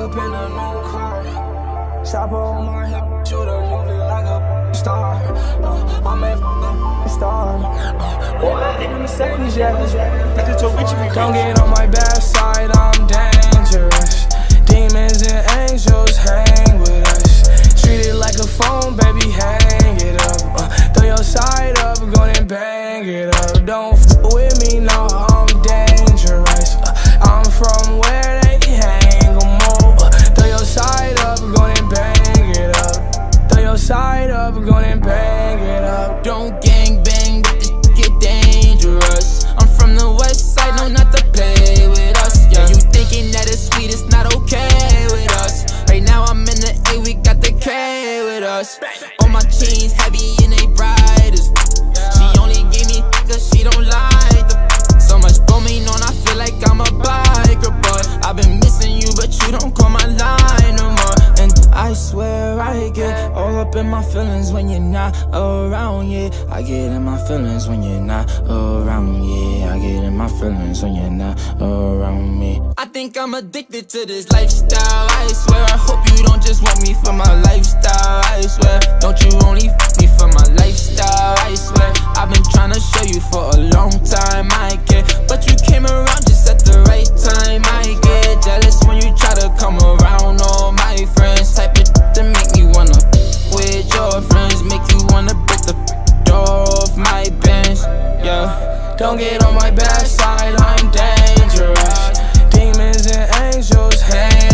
up in a new car. Chopper on my hip, shoot a movie like a star. I'm a star. Mercedes, yeah. Don't get on my bad side, I'm dangerous. Demons and angels hang with us. Treat it like a phone, baby, hang it up. Throw your side up, go and bang it up. Don't f with me, no, I'm dangerous. I'm from where they hang em all. Throw your side up, go and bang it up. Throw your side up, go and bang it up. Don't gang bang, but this get dangerous. I'm from the west side, no, not to play with us. Yeah, you thinking that it's sweet, it's not okay with us. Right now I'm in the A, we got the K with us. All my chains heavy and they brightest. She only gave me cause she don't like the so much going on, I feel like I'm a biker boy. I've been missing you, but you don't call my line no more. And I swear I get all up in my feelings when you're not around, yeah. I get in my feelings when you're not around, yeah. I get in my feelings when you're not around me. I think I'm addicted to this lifestyle, I swear. I hope you don't just want me for my lifestyle, I swear. Don't you only f me for my lifestyle, I swear. I've been trying to show you for a long time, I care. But you came around just at the right time, I get jealous when you try to come around. All my friends type of to make me wanna with your friends, make you wanna break the door off my bench, yeah. Don't get on my bad side, I'm dangerous. Demons and angels hang